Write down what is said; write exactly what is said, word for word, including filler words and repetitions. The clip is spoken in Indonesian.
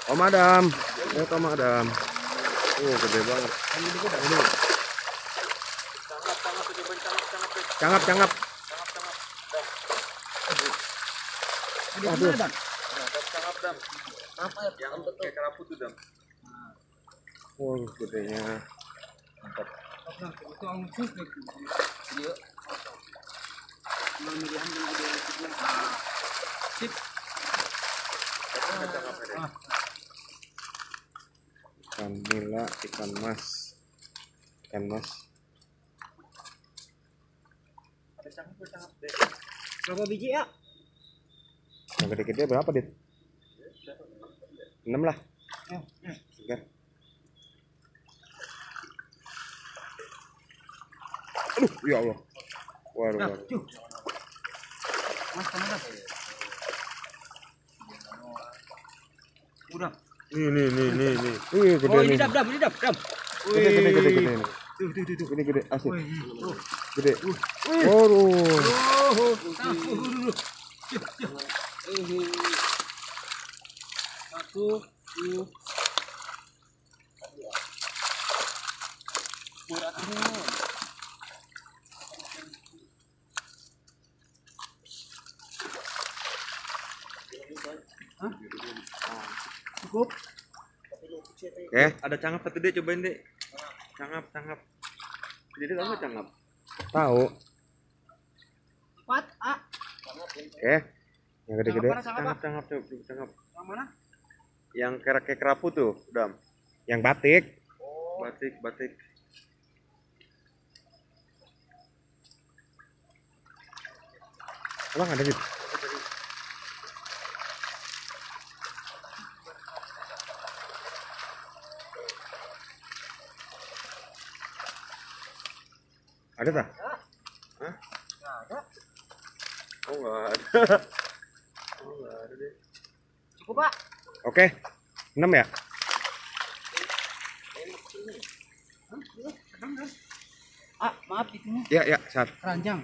Om Adam. Lihat Om Adam. Oh, gede banget. Ini. Cangap, cangap. Aduh. Cangap dam. Apa yang kayak kerapu tuh dam. Oh, gedenya. Mantap. Itu angsus dia. Memilihan gede. Sip. Ikan nila, ikan mas. Ikan mas. Ada cangap, cangap deh. Berapa biji ya? Yang gede-gede berapa, Dit? enam lah. Segar. Aduh, ya Allah. Waduh, waduh. Mas, kamu dah. Udah. Nih, nih, nih, nih, nih. Wih, gede Oh, ini nih. dam, dam, ini dam, dam. Gede, gede, gede, gede nih. Tuh, tuh, tuh, tuh. Ini gede, asik. Tuh. Gede. Waduh. Oh, oh. Satu, dua. Berat nih. Cukup. Oke. Ada cangap satu deh, cobain deh. Cangap, cangap. Jadi kamu cangap. Tahu. Empat, A. Oke. Yang gede-gede. Cangap mana, cangap, Cangap, cangap, coba cangap. Yang mana? Yang kayak kayak kerapu tuh, dam. Yang batik. Batik, batik. Abang ada, Dit? Ada tak? Hah? Nggak ada. Oh, enggak ada. Oh, enggak ada deh. Cukup, Pak. Oke. enam ya? Ah, maaf itunya Ya, ya, saat. keranjang.